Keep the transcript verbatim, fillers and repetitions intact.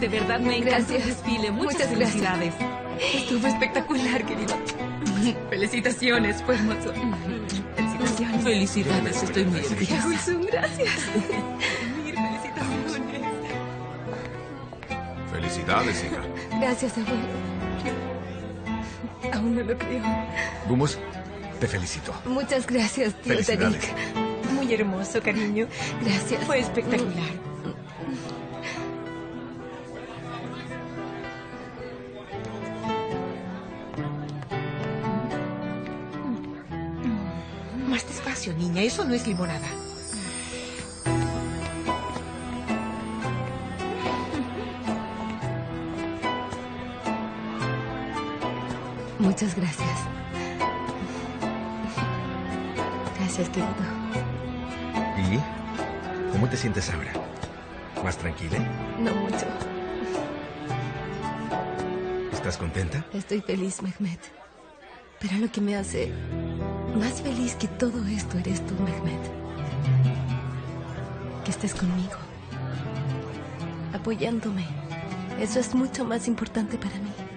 De verdad me encantó el desfile. Muchas, Muchas felicidades. Estuvo espectacular, querido. Felicitaciones, fue hermoso. Felicitaciones. Felicidades, estoy muy orgullosa. Wilson, gracias. Mil felicitaciones. Felicidades, hija. Gracias, abuelo. Aún no lo creo. Gumus, te felicito. Muchas gracias, tío Felicidades. Tarik. Muy hermoso, cariño. Gracias. Fue espectacular. Más despacio, niña. Eso no es limonada. Muchas gracias. Gracias, querido. ¿Y cómo te sientes ahora? ¿Más tranquila? No mucho. ¿Estás contenta? Estoy feliz, Mehmet. Pero lo que me hace más feliz que todo esto eres tú, Mehmet. Que estés conmigo. Apoyándome. Eso es mucho más importante para mí.